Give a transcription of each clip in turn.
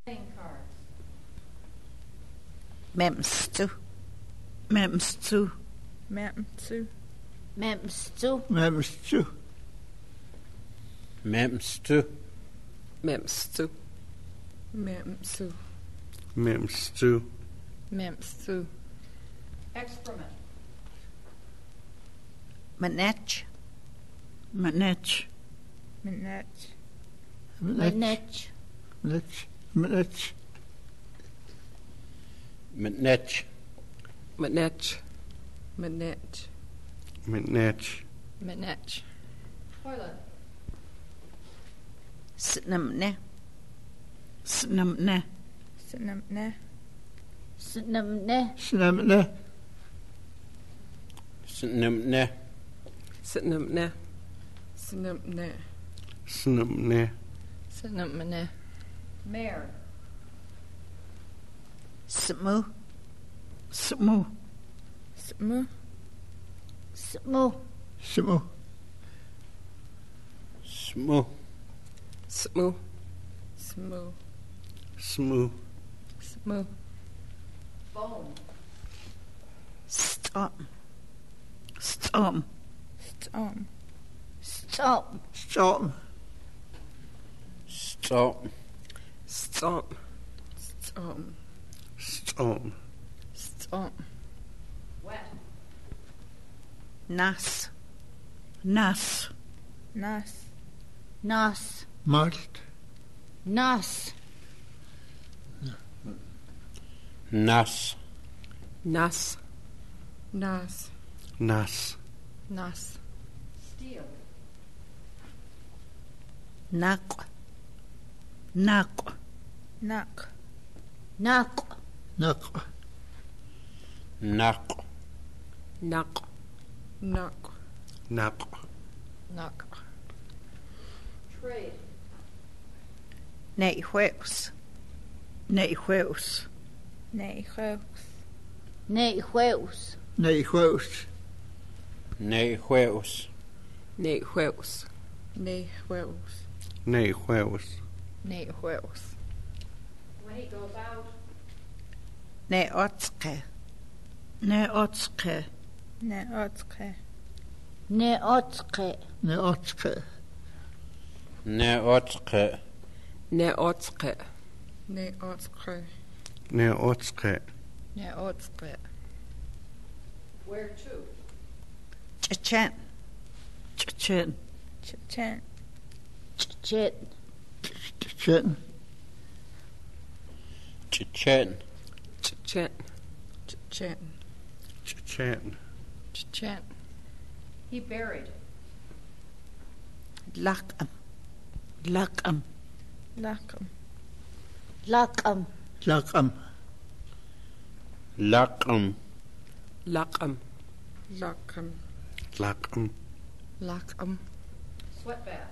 Playing cards. Memstu. Memstu. Memstu. Memstu. Memstu. Memstu. Memstu. Memstu. Memstu. Memstu. Excrement. Manetch. Manetch. Manetch. Manetch. Manetch. Manetch. Manetch. Manetch. Manetch. Manetch. Manetch. Toilet. Snamne. Snamne. Snamne. Snamne. Snamne. Snimne. Snimne. Snimne. Snamne. Snimne. Mare. Smu. Smu. Smu. Smu. Smu. Smu. Smu. Smu. Smu. Smu. Bone. Storm. Storm. Storm. Storm. Storm. Storm. Storm. Storm. Storm. Storm. Wet. Nas. Nas. Nas. Nas. Malt. Nas. Nas. Nas. Nas. Nas. Nas. Steel. Naq. Naq. Nak. Naq. Naq. Naq. Nak. Nak. Naq. Nak. Trade. Nej, jueus. Nej, jueus. Nej, røvs. Nej, jueus. Nej, jueus. Nej, huevs. Nej, huevs. Nej, huevs. Nej, jueus. Nej, huevs. When he goes out. Nej, otske. Nej, otske. Nej, otske. Nej, otske. Nej, otske. Nej, otske. Nej, otske. Nej, otske. Nej, otske. Nej, otske. Where to? Chechen. Chechen. Chechen. Chechen. Chechen. Chechen. Chechen. Chechen. Chechen. Chechen. He buried. Lakam. Lakam. Lakum. Lakam. Lakam. Lakam. Lakam. Lakam. Lakam. Lakam. Sweat bath.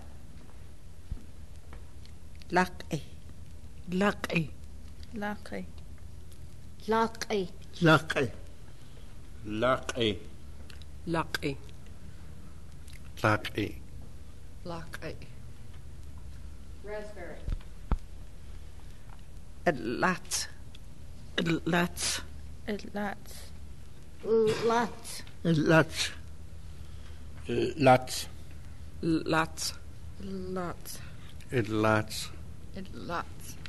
Lak-e. Lak-e. Laki. Lak-e. Lak-e. Lak-e. Lak-e. Lak-e. Lak-e. Raspberry. Lat. Lat. Lat. Lat. Lat. Lat. Lat. Lat. Lat. Lat.